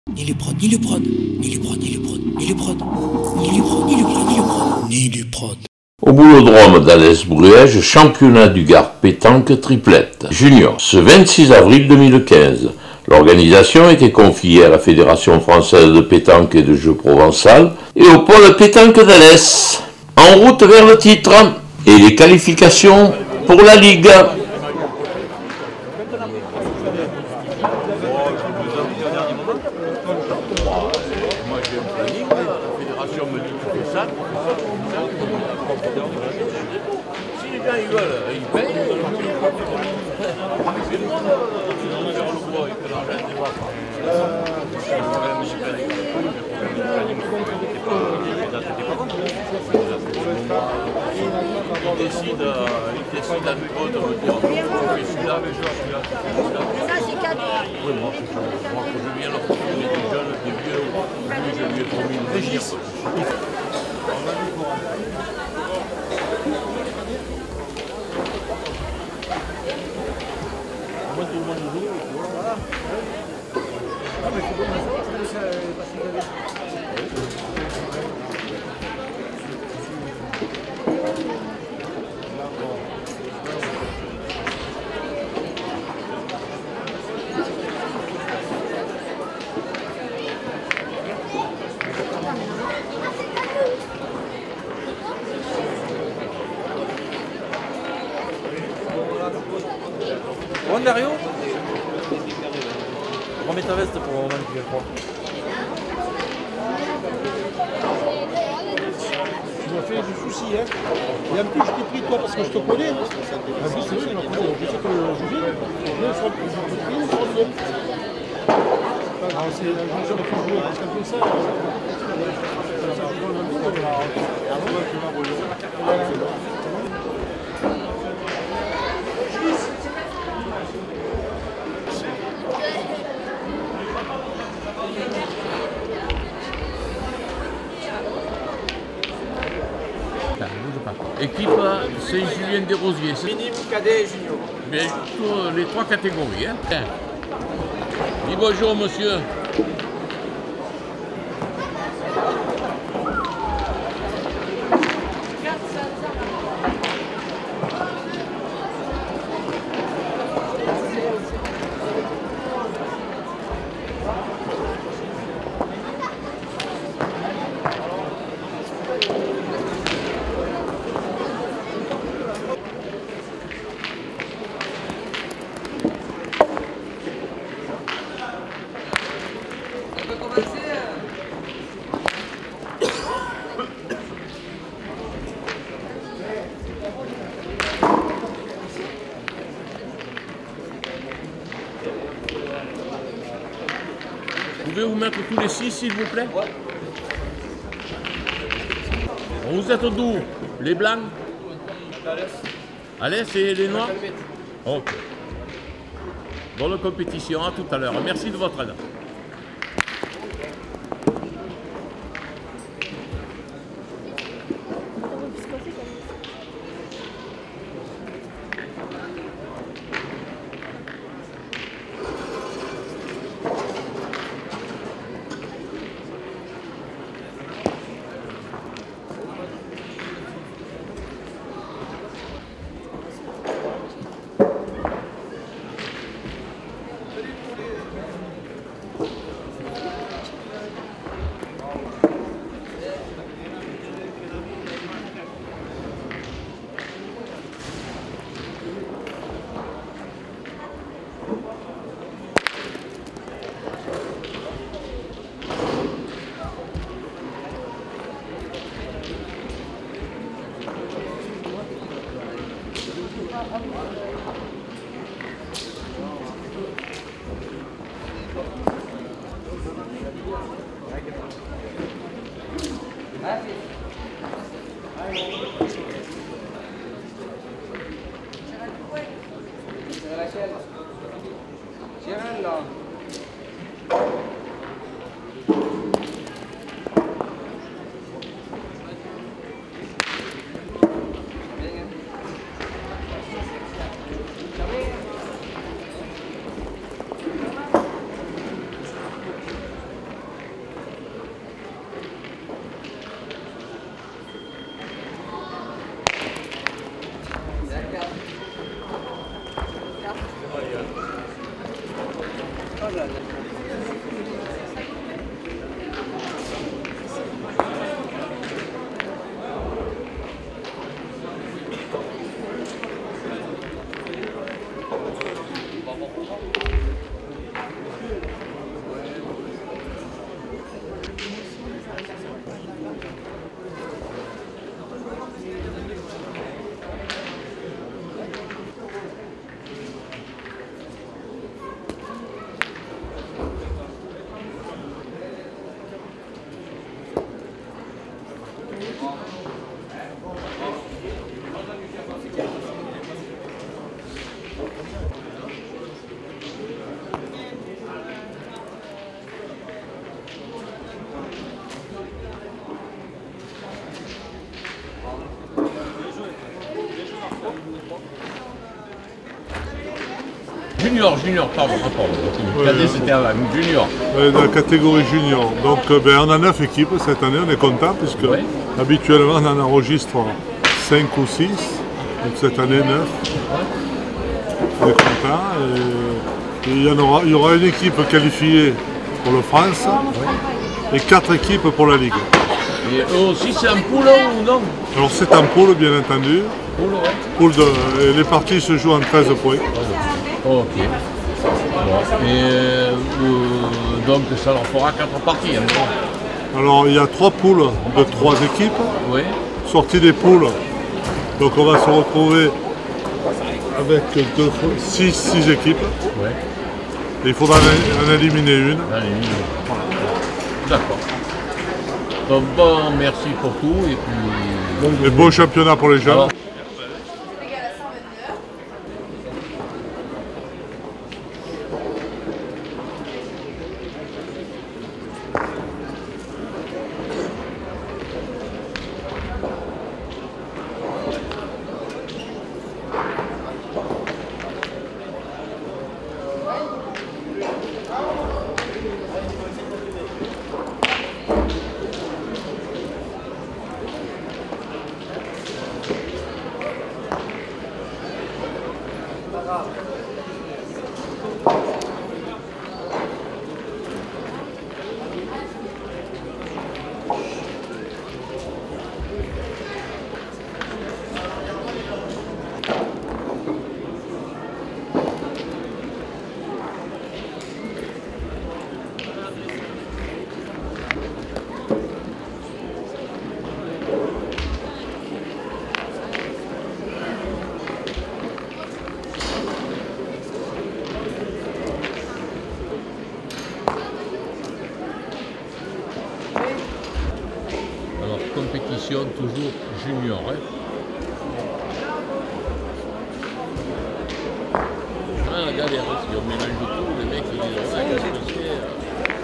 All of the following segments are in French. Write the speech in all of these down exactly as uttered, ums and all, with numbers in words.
Ni le prod, ni le prod, ni le prod, ni le prod, ni le prod, ni le prod, ni le prod, ni le prod, ni le prod. Au boulodrome d'Alès-Bruège, championnat du Gard pétanque triplette junior, ce vingt-six avril deux mille quinze. L'organisation était confiée à la Fédération française de pétanque et de jeux provençal et au pôle pétanque d'Alès. En route vers le titre et les qualifications pour la Ligue. Moi j'ai un planning, la fédération me dit que c'est ça. Si les gens ils veulent, ils payent. C'est moi de faire le bois et que l'argent n'est pas. Il décide, il décide à nouveau de me dire je fais celui-là, mais je suis là. Ça c'est cadeau. Oui, moi, moi je viens leur trouver des jeunes, des vieux, lui je lui ai promis une régisse. Moi tout le monde joue, voilà. Ah mais c'est bon, ça parce qu'il avait... Bon Dario, remets ta veste pour Roman qui vient froid. Tu m'as fait du souci, hein. Et en plus, je t'ai pris toi parce que je te connais. En plus, c'est vrai, je sais que je vis. Mais je t'ai pris une seconde. Alors, c'est un jeu qui joue parce qu'un peu ça. Équipe Saint-Julien-des-Rosiers. Minime, cadet et junior. Bien, tous les trois catégories. Hein. Dis bonjour monsieur. Pouvez-vous mettre tous les six, s'il vous plaît? Vous êtes d'où? Les blancs? Alès et les noirs? Ok. Bonne compétition, à tout à l'heure. Merci de votre aide. Junior, junior, pardon. Ah, pardon. Le cadet, Ouais, c'était avant. Junior. Ouais, dans la catégorie junior. Donc euh, ben, on a neuf équipes cette année, on est content puisque Ouais. habituellement on en enregistre cinq ou six. Donc cette année neuf. On est content. Et, et il, y en aura, il y aura une équipe qualifiée pour le France et quatre équipes pour la Ligue. Et eux aussi, c'est un poule ou non? Alors c'est en poule bien entendu. Poule, ouais. Poule de, et les parties se jouent en treize points. Ok. Bon. Et euh, euh, donc ça leur fera quatre parties. Hein. Alors il y a trois poules de trois équipes. Oui. Sortie des poules. Donc on va se retrouver avec deux, six, six équipes. Ouais. Et il faudra en, en éliminer une. Allez, d'accord. Donc bon, merci pour tout et puis. Et beau championnat pour les jeunes. Alors, alors, compétition toujours junior. Hein. Ah, la galère, si on mélange tout, les mecs ils disent ouais, qu'est-ce que c'est euh.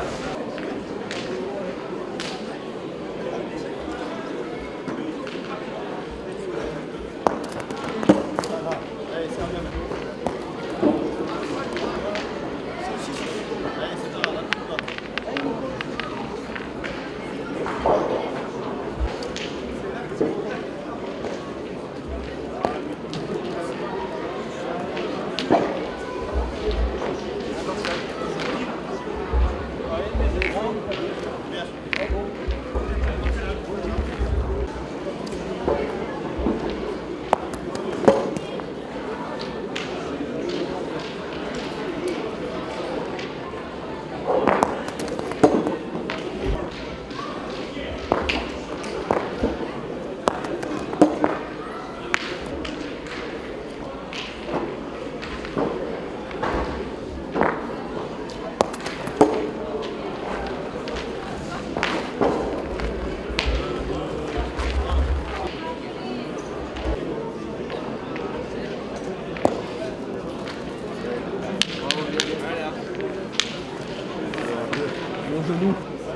genou.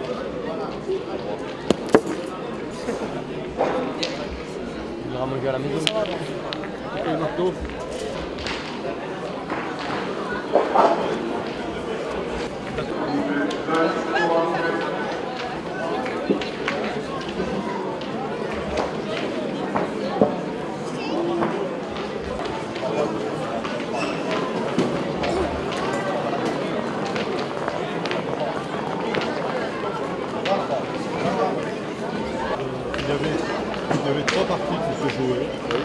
Il ira manger à la maison. Et le marteau. Il y avait trois parties qui se jouaient.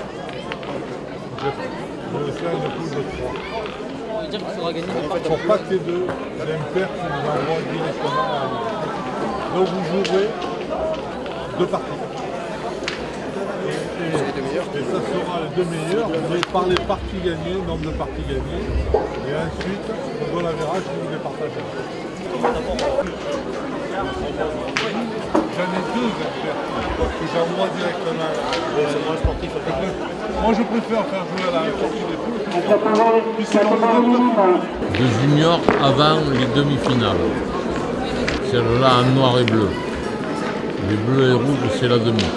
Je vais faire une poule de trois. Ça veut dire qu'il faudra gagner des parties. Pour pas que les deux, j'ai un père qui nous envoie directement à la. Donc vous jouerez deux parties. Et, et, et ça sera les deux meilleurs, mais par les parties gagnées, nombre de parties gagnées. Et ensuite, on doit la verra si vous les partagez. J'en ai deux experts que j'envoie directement. Moi je préfère faire jouer à la sortie des poules. Puis c'est leur De junior avant les demi-finales. Celle-là en noir et bleu. Les bleus et rouges, c'est la demi.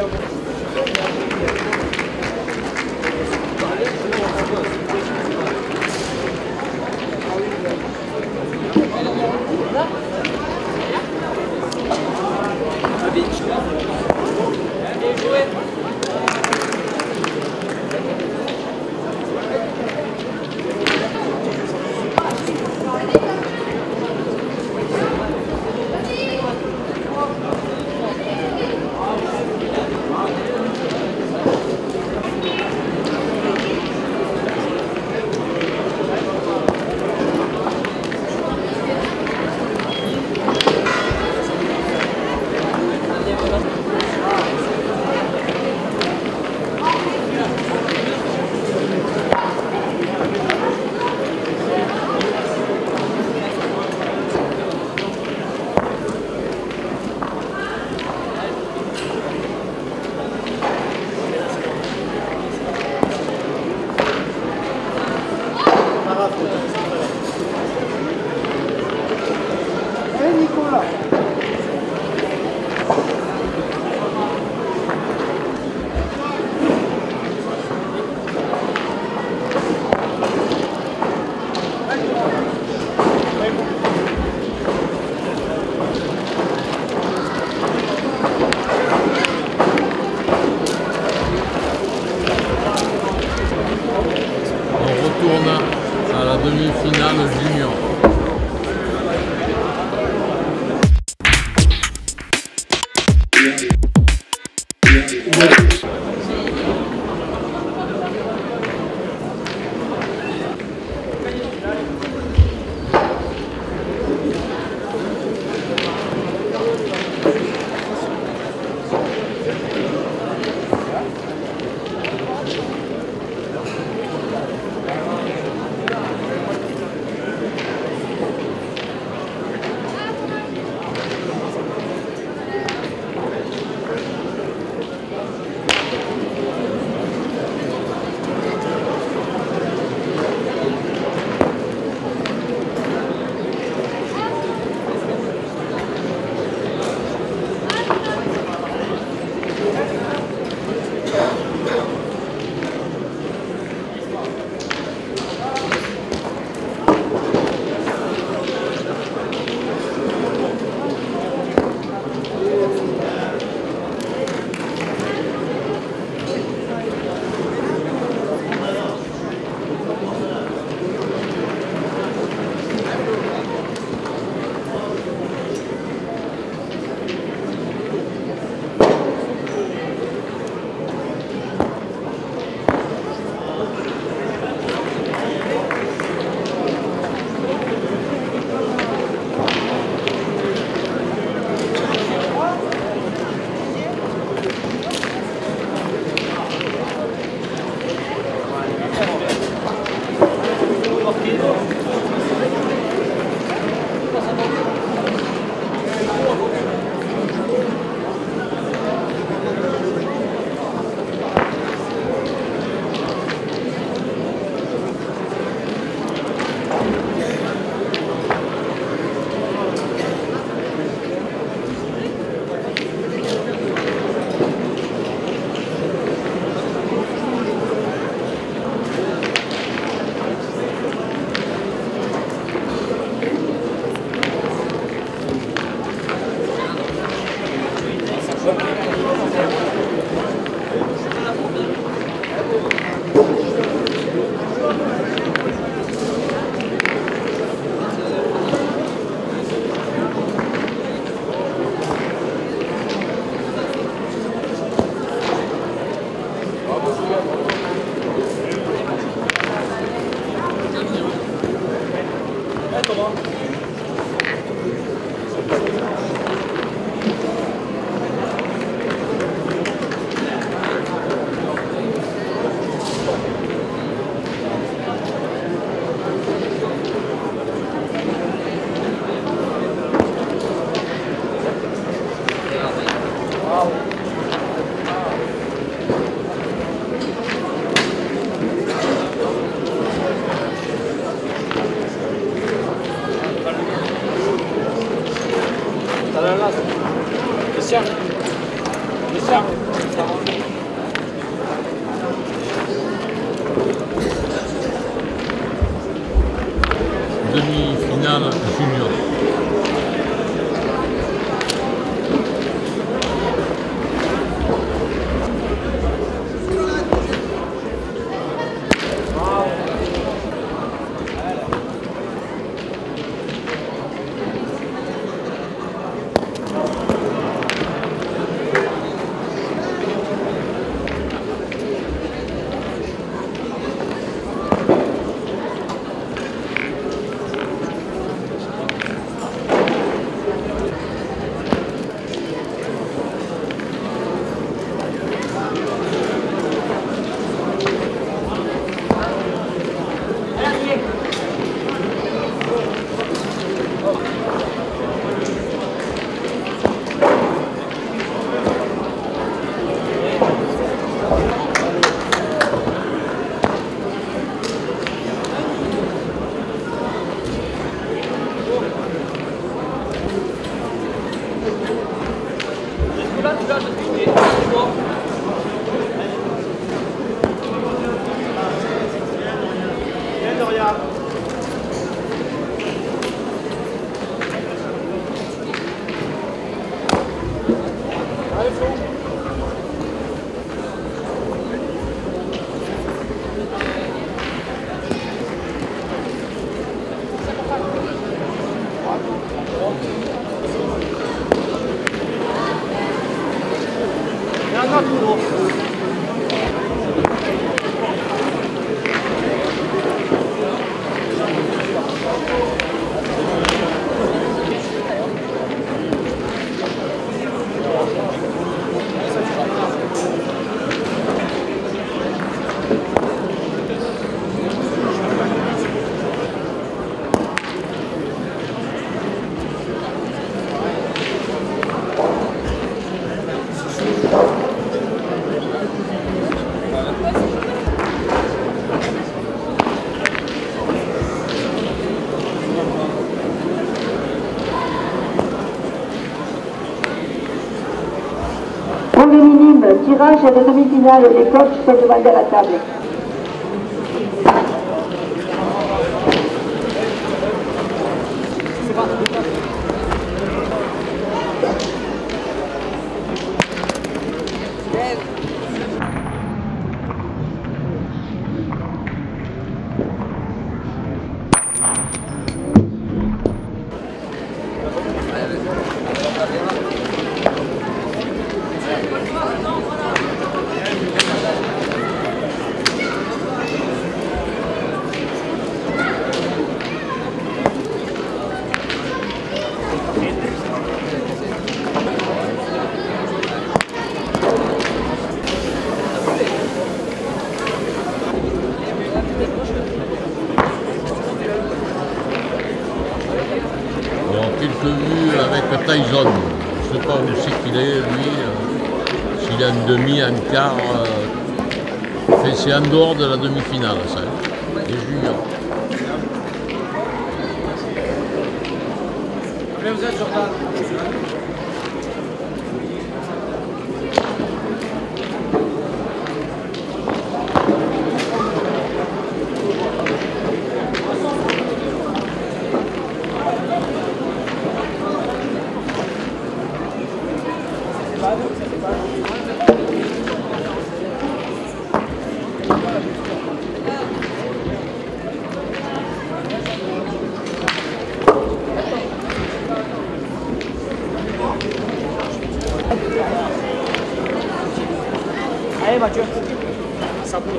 À la demi-finale junior. Tirage à la demi-finale, les coachs sont demandés à la table. Quelques vues avec Tyson. Je ne sais pas où c'est qu'il est, lui. Euh, S'il a une demi, un quart. Euh, c'est en dehors de la demi-finale, ça. Les juniors. Combien vous êtes, Jordan? Allez Mathieu, ça bouge.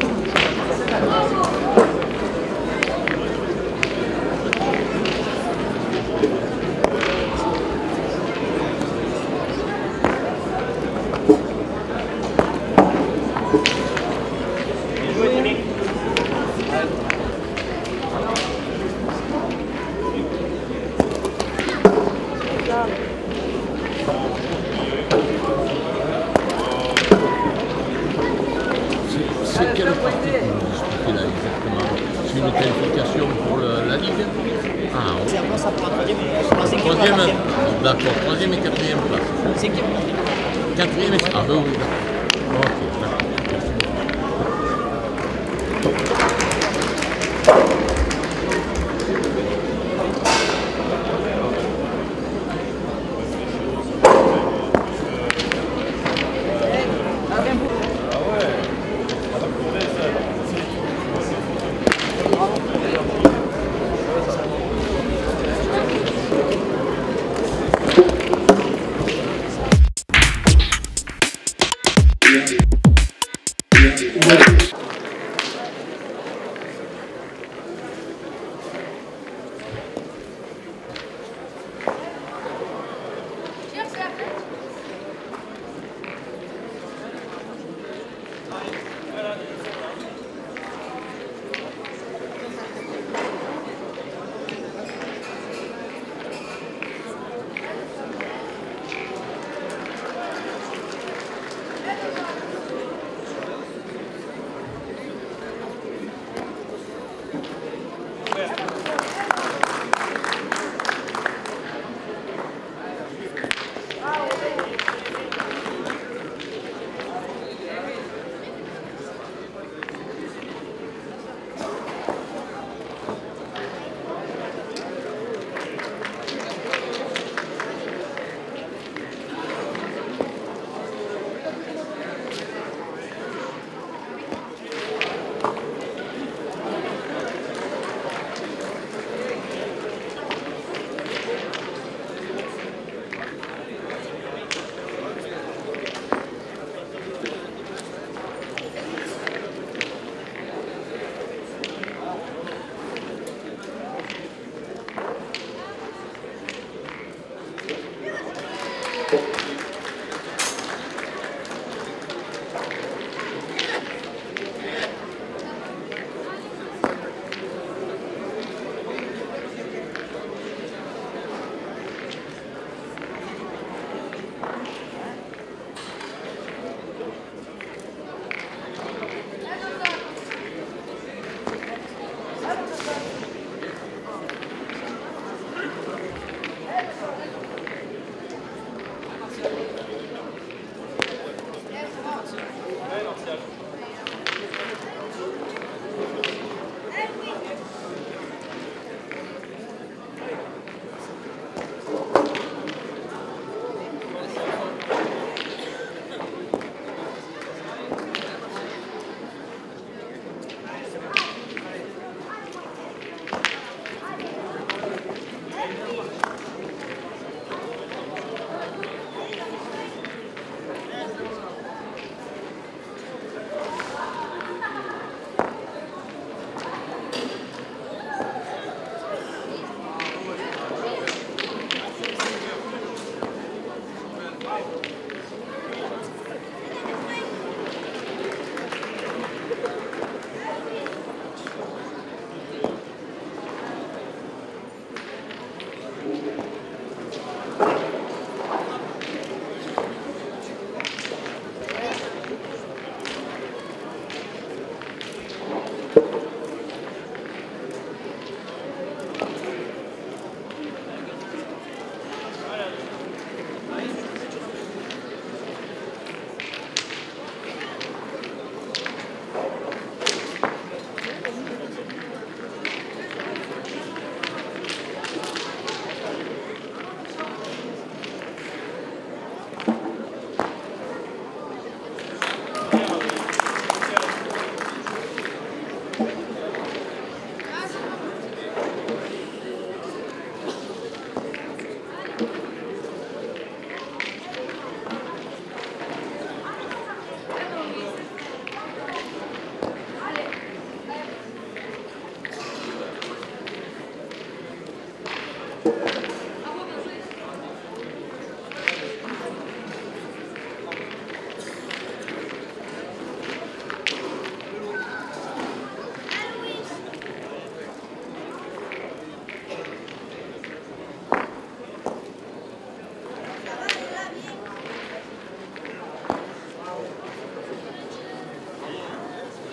C'est quelle partie que vous disputez là exactement? C'est une qualification pour le, la Ligue? Ah, oui. Ça prend troisième, Troisième, d'accord, troisième et quatrième place. cinquième. Quatrième et... Ah ben oui, d'accord. Ok, d'accord.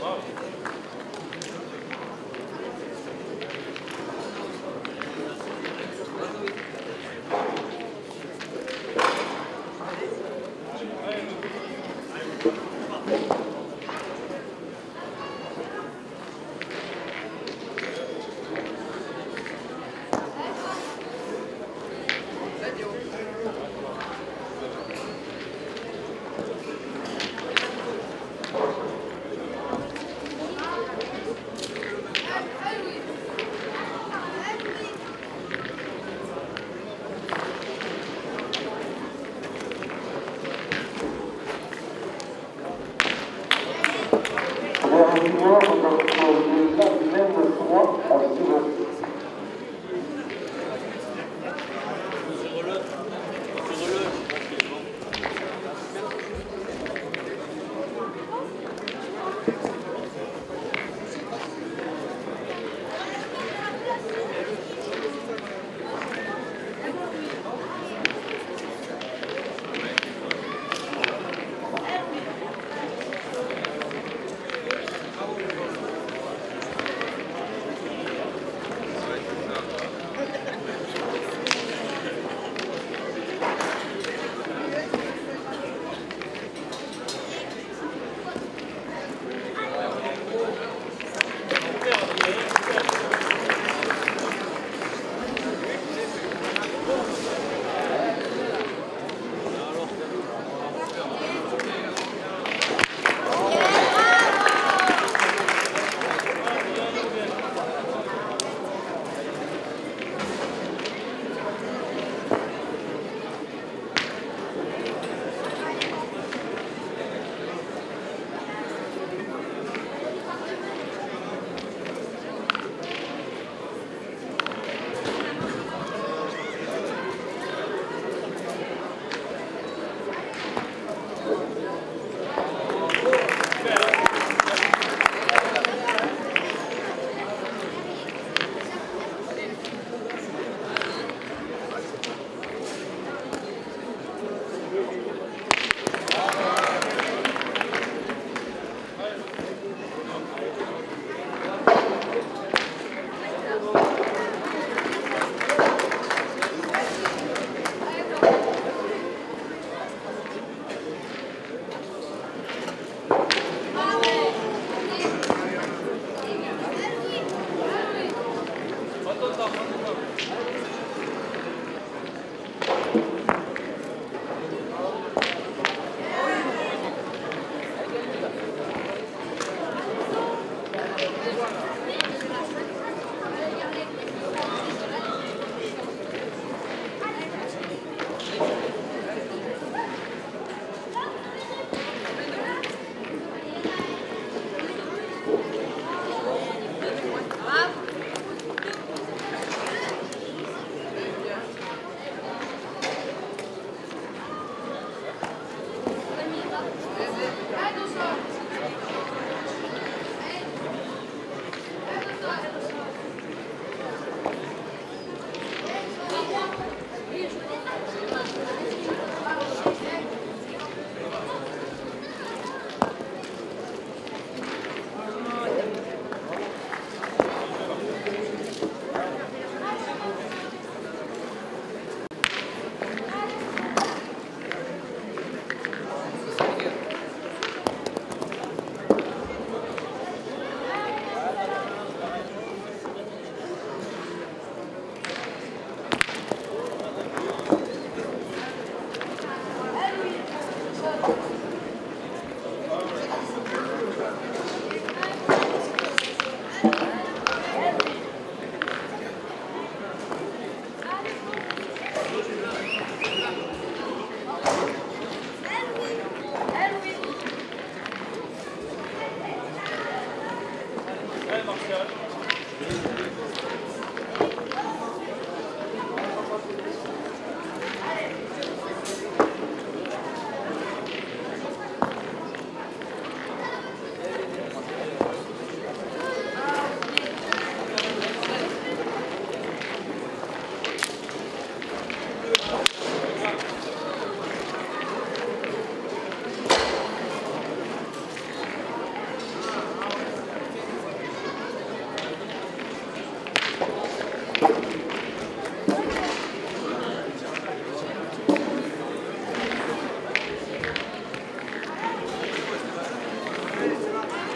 Thank you.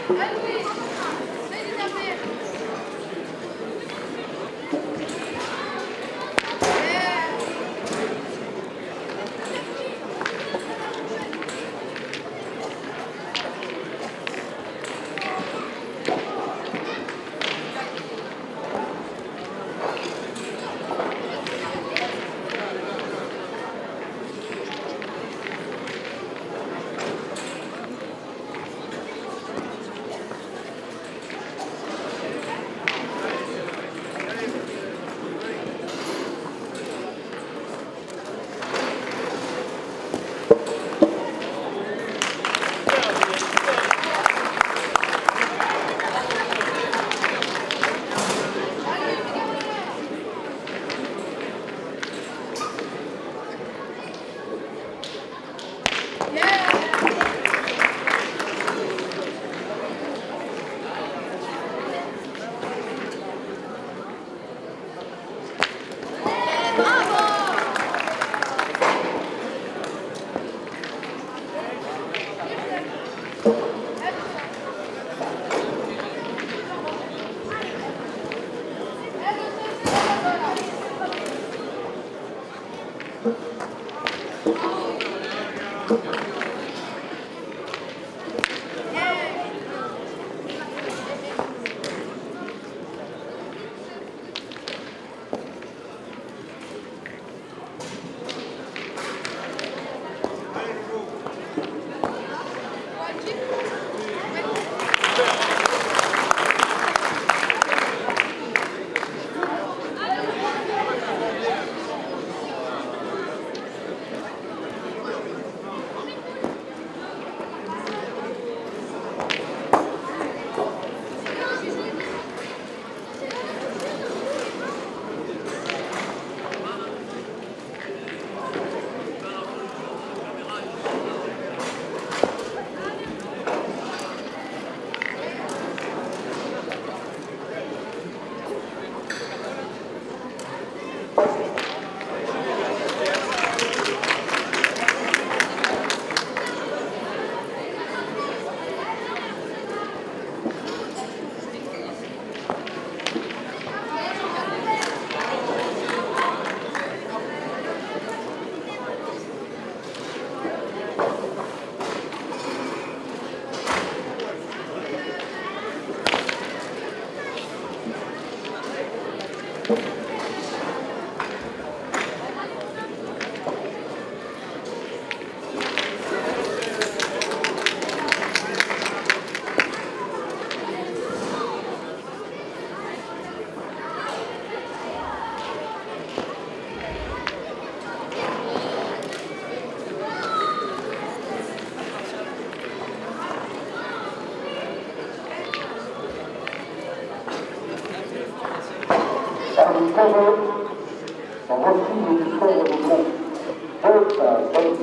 On refuse du frère de groupe. Deux personnes.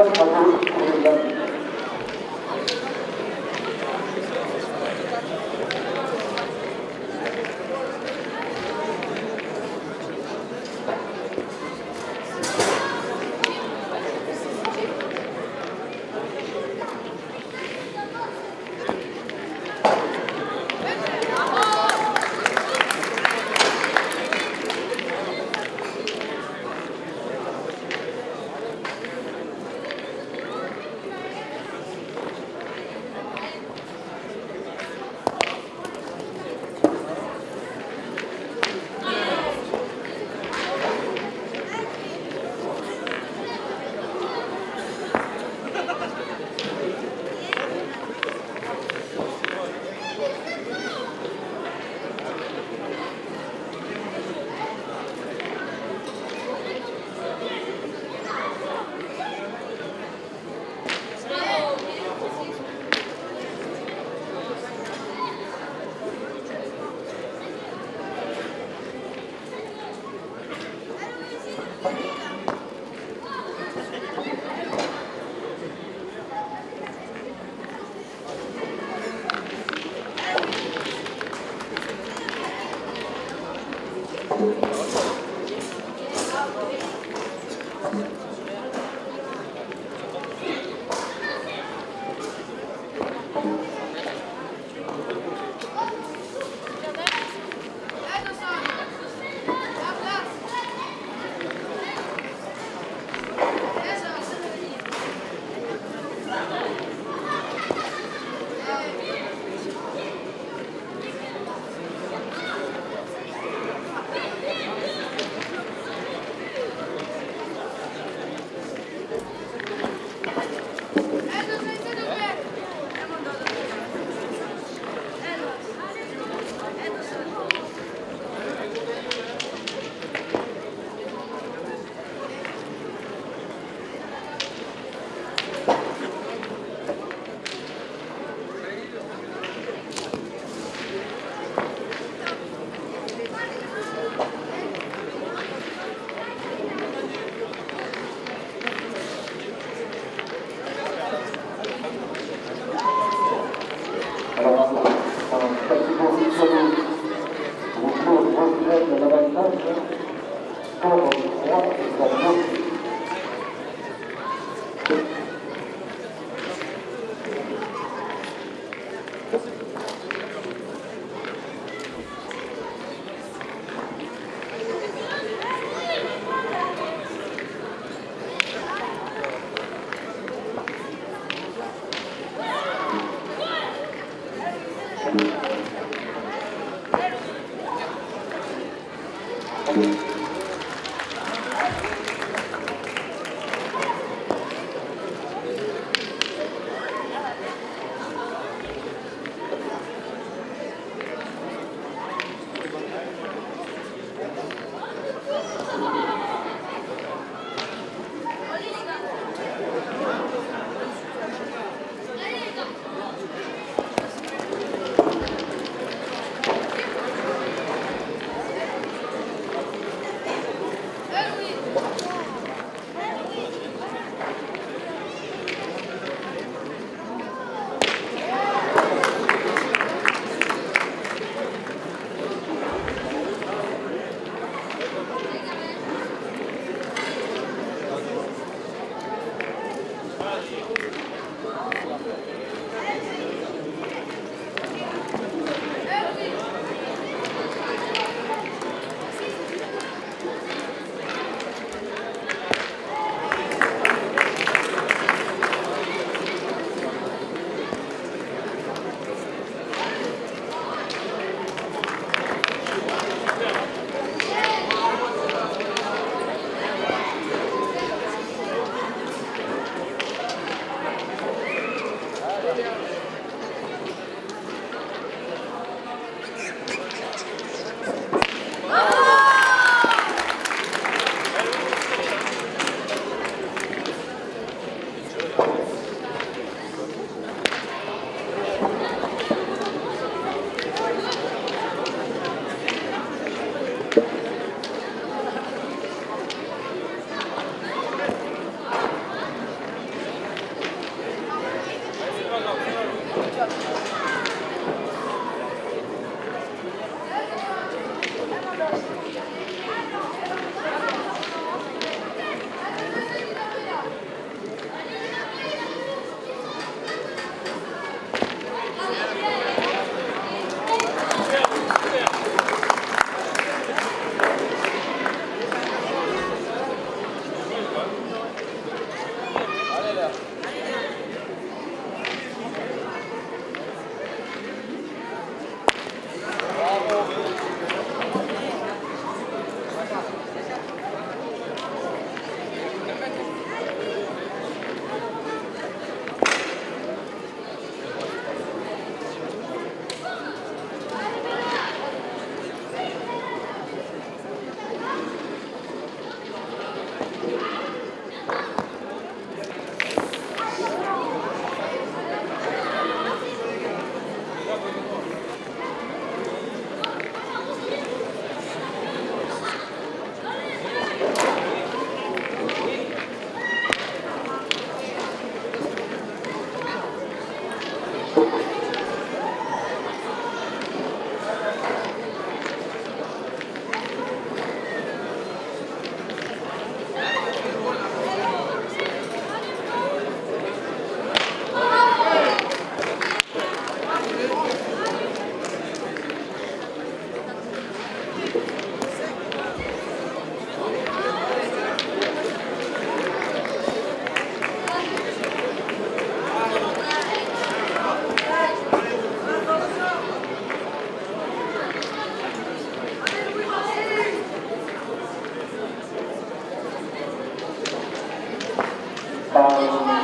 Grand bravo pour les dames.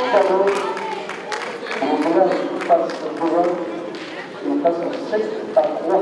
Chalot, on passe devant, on passe sept à trois.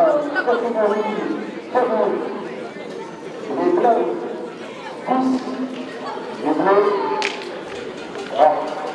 catégorie cadet, les bleus, dix, les bleus, trois.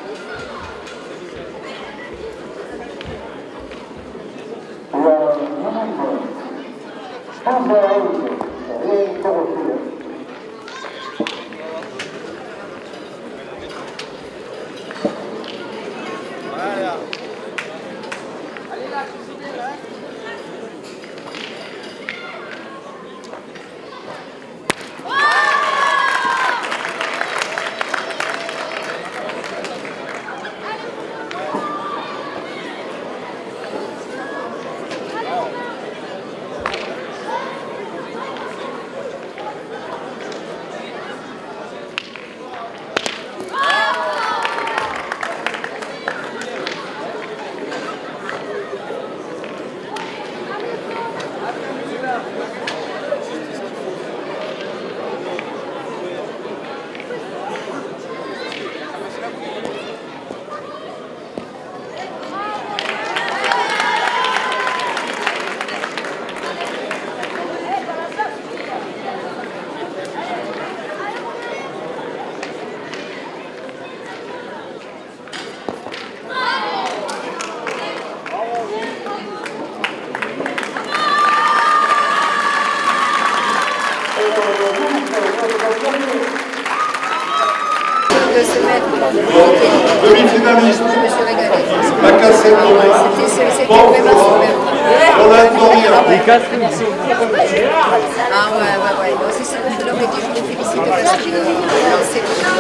De se mettre demi-finaliste, je me suis régalée. la cassette C'était c'était vraiment super. Roland Doria. Les quatre émissions. Ah ouais, ouais, ouais. Non, c'est ce que je leur ai dit. Je les félicite parce qu'ils ont lancé le jeu.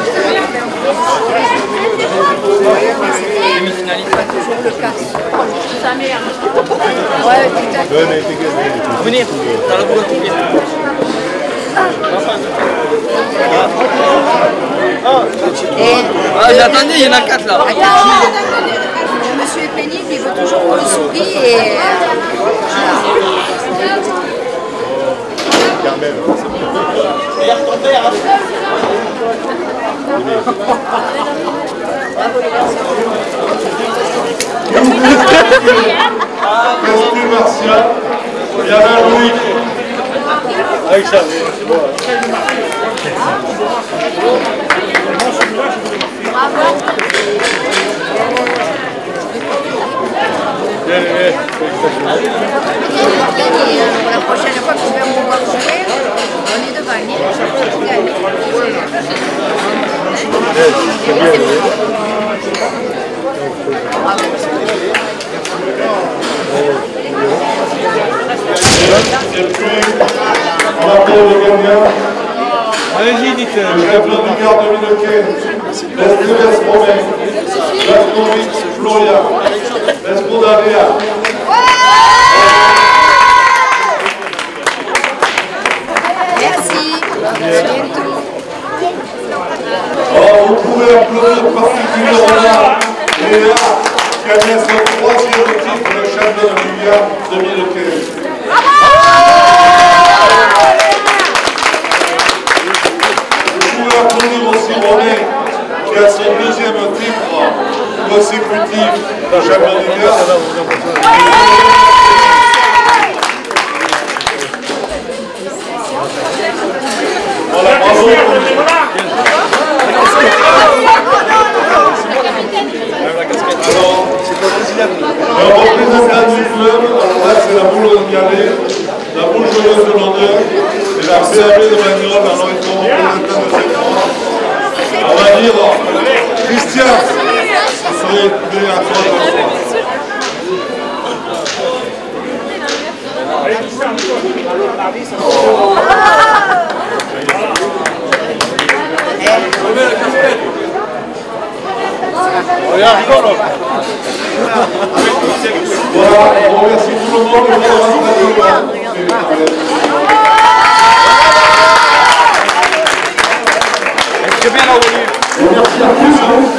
Demi-finaliste. Pas toujours le cas. Sa mère. Ouais, tout à fait. Venez, dans la boîte. Et Ah, j'attendais, il y en a quatre là. attends, je me suis plaignée qu'il veut toujours qu'on sourit et Castel Martial, il y avait Louis. Avec ça. pour la prochaine fois que je vais pouvoir jouer, on est devant lui. On gagne. On appelle le gagnant. Allez-y, dites. Le champion du quart deux mille quinze. L'Estivès Romain. L'Astrovic Florian. L'Escodaria. Merci. À bientôt. Alors, vous pouvez applaudir particulièrement Léa, qui a gagné son troisième titre de champion du quart deux mille quinze. Vous pouvez applaudir aussi Romain, qui a son deuxième titre consécutif de champion du quart. Voilà, bravo. Alors, le représentant du club, alors là c'est la boule de Calais, la boule joyeuse de l'honneur, et la P A B de Magnolia, alors ils sont représentants de cette France. On va dire, Christian, vous serez aidé à toi de fois. Regarde, rigole. Voilà, on remercie tout le monde de votre entraînement. C'est bien là où on est. Merci à tous.